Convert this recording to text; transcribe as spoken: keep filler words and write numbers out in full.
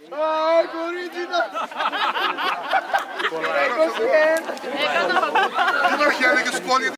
Ah, κορίτσινα! Έκανα. Δεν υπάρχει άλλη και σχόλια.